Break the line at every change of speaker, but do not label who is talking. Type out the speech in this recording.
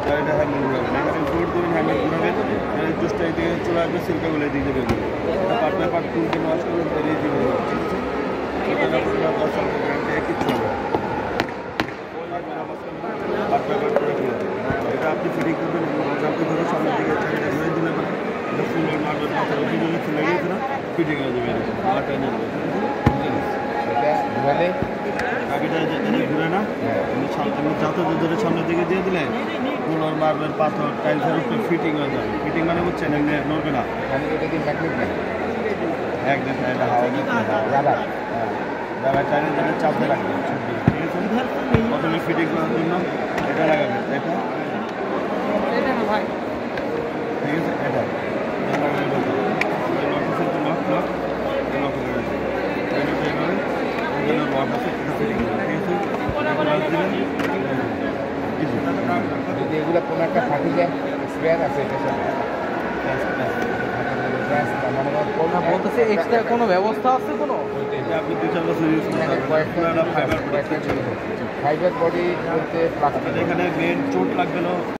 এটা হ্যান্ডেল ঘুরাবেন, এখানে ফোল্ড করবেন, হ্যান্ডেল ঘুরাবেন, জুসটা এদিকে চলে আসবে, সিল্কাগুলো এদিকে দেবে। এটা পার্ট বাই পার্ট খুলতে ওয়াশ করবেন, বেরিয়ে দিবে, ঠিক আছে? এটা আপনার 10 সাল গ্যারান্টি কিচ্ছু হবে। পার্ট বাই পার্ট করে খুলে দেবেন। এটা আপনি ফিটিং করবেন, আপনি ধরো সামনের দিকে চাহিদা ঘুরে দিলে মানে এটা ফুল মারবেন, মাথার ওপরে যদি ফুলে গিয়েছে না ফিটিং হয়ে যাবে, এরকম আবার টেনে দেবে,
এটা ঘুরালে
চাবিটা ঘুরে না, আপনি যত ধরে সামনের দিকে দিয়ে দিলে পুনর মার্বেল পাথর টাইলসের উপরে ফিটিং হয়ে যাবে। ফিটিং মানে বুঝছেন, এমনি নড়বে না।
আমি এটা কি ম্যাগনেট না
একদম এটা হাওয়া
রাবার
যারা চাইলে তাহলে চাপতে রাখবেন, ঠিক আছে? প্রথমে ফিটিং করার জন্য এটা লাগাবেন, এটা ঠিক আছে, এটা
যদি এগুলো কোনো একটা ফাটি যায় স্পেয়ার আছে এটা
বলতেছে এক্সট্রা কোনো ব্যবস্থা আছে কোনো?
আপনি 2-4 বছর ইউজ করতে
ফাইবার বডি বলতে
এখানে মেন চোট লাগবে না।